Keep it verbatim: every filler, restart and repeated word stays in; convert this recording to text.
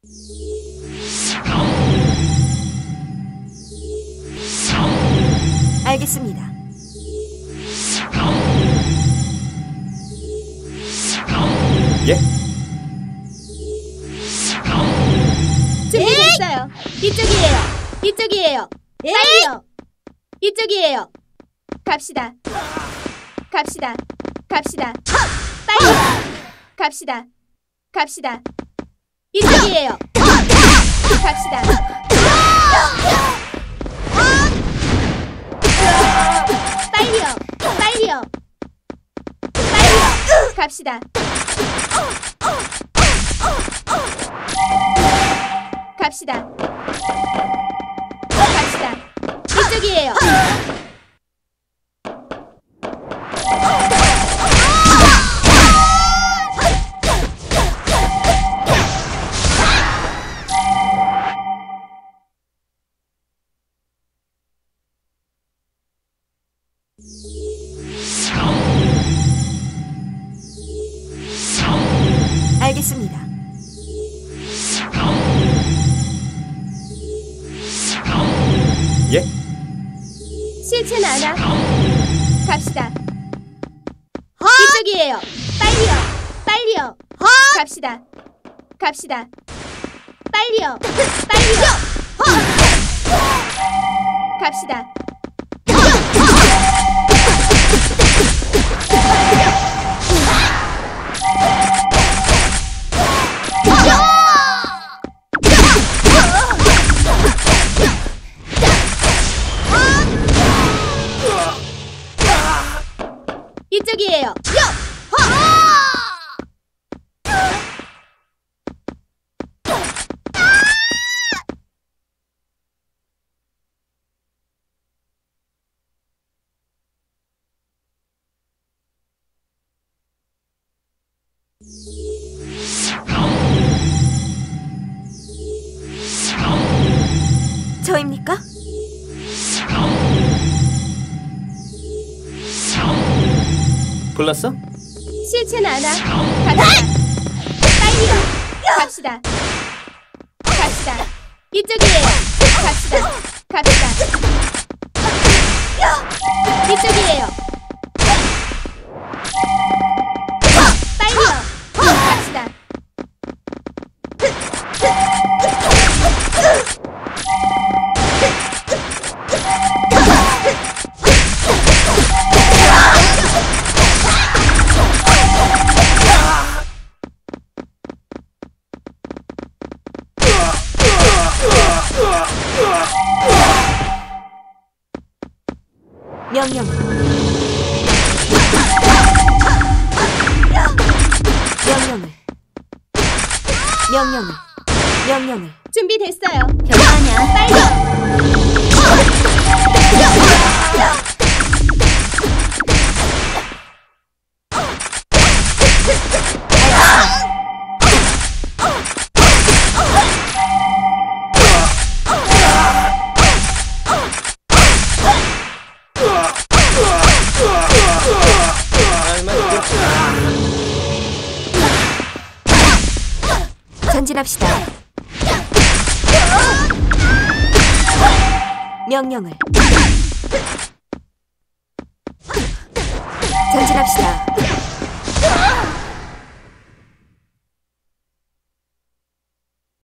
알겠습니다. 예? 준비됐어요. 이쪽이에요. 이쪽이에요. 빨리요. 이쪽이에요. 갑시다. 갑시다. 갑시다. 빨리. 갑시다. 갑시다. 이쪽이에요. 갑시다. 빨리요. 빨리요. 빨리요. 갑시다. 갑시다. 갑시다. 이쪽이에요. 알겠습니다. 예? 싫진 않아. 갑시다. 이쪽이에요. 빨리요. 빨리요. 갑시다. 갑시다. 빨리요. 빨리요. 갑시다. 이쪽이에요. 저입니까? 불렀어? 싫진 않아. 갑시다. 빨리요. 갑시다. 갑시다. 이쪽이에요. 갑시다. 갑시다. 이쪽이에요. 빨리요. 갑시다. 명령. 명령을. 명령을. 명령을. 준비됐어요. 결과하냐? 빨리요. 전진합시다. 명령을. 전진합시다.